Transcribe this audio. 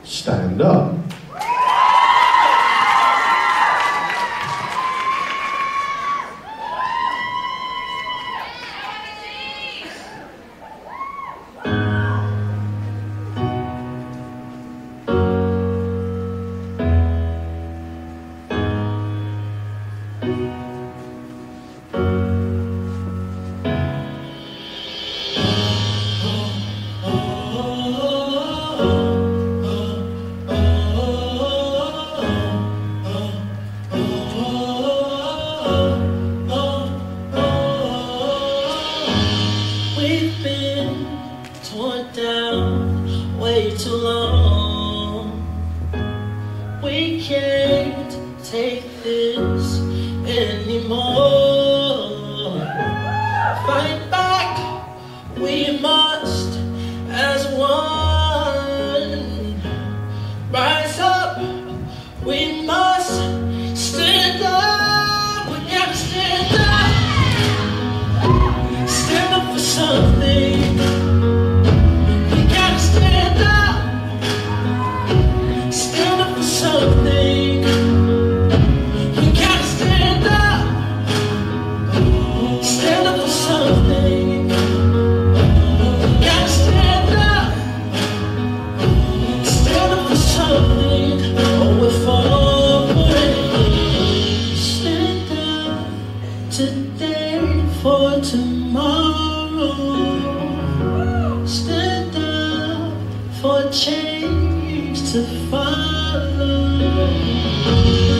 stand up. We've been torn down way too long. We can't take this anymore. Fight back, we must as one. Rise up, we must stand up. We gotta stand up. Stand up for something. We gotta stand up. Stand up for something. We gotta stand up. Stand up for something. We gotta stand up. Stand up for something. Or we're falling. Stand up today for tomorrow. Stand up for change to follow.